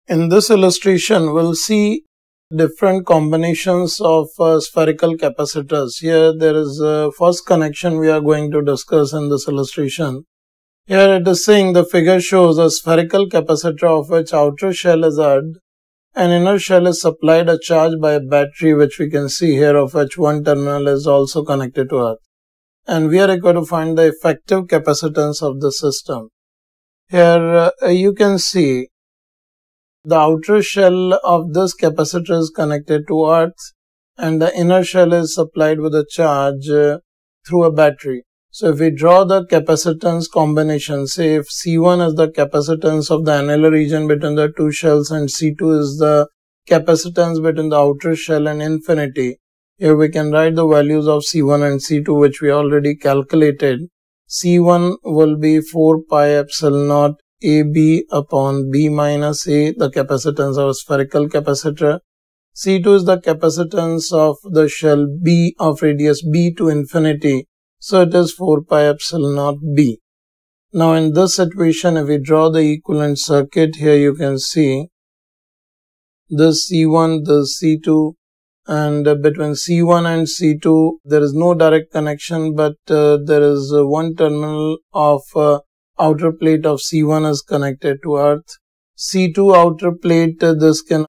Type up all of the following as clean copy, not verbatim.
In this illustration, we'll see different combinations of spherical capacitors. Here there is a first connection we are going to discuss in this illustration. Here it is saying the figure shows a spherical capacitor of which outer shell is earth and inner shell is supplied a charge by a battery, which we can see here, of which one terminal is also connected to earth. And we are required to find the effective capacitance of the system. Here you can see the outer shell of this capacitor is connected to earth and the inner shell is supplied with a charge through a battery. So if we draw the capacitance combination, say if C1 is the capacitance of the annular region between the two shells and C2 is the capacitance between the outer shell and infinity, here we can write the values of C1 and C2, which we already calculated. C1 will be 4 pi epsilon naught AB upon B minus A, the capacitance of a spherical capacitor. C2 is the capacitance of the shell B of radius B to infinity. So it is 4 pi epsilon naught B. Now in this situation, if we draw the equivalent circuit, here you can see this C1, this C2, and between C1 and C2 there is no direct connection, but there is one terminal of outer plate of C1 is connected to earth. C2 outer plate, this can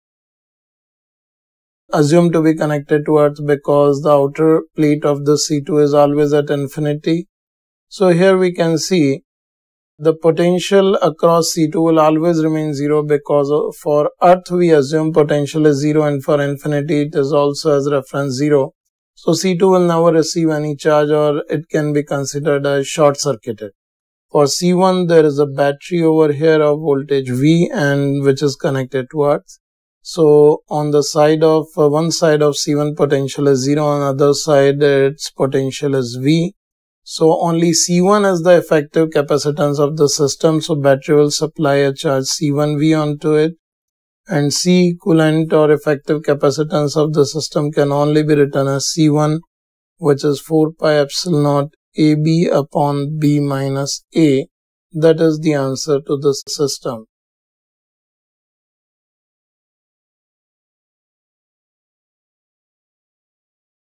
assume to be connected to earth because the outer plate of the C2 is always at infinity. So here we can see the potential across C2 will always remain 0 because for earth we assume potential is 0 and for infinity it is also as reference 0. So C2 will never receive any charge or it can be considered as short circuited. For C1 there is a battery over here of voltage V and which is connected to earth. So on the side of one side of C1 potential is 0, on the other side its potential is V. So only C1 is the effective capacitance of the system. So battery will supply a charge C1V onto it, and C equivalent or effective capacitance of the system can only be written as C1, which is 4 pi epsilon naught AB upon B minus A. That is the answer to this system.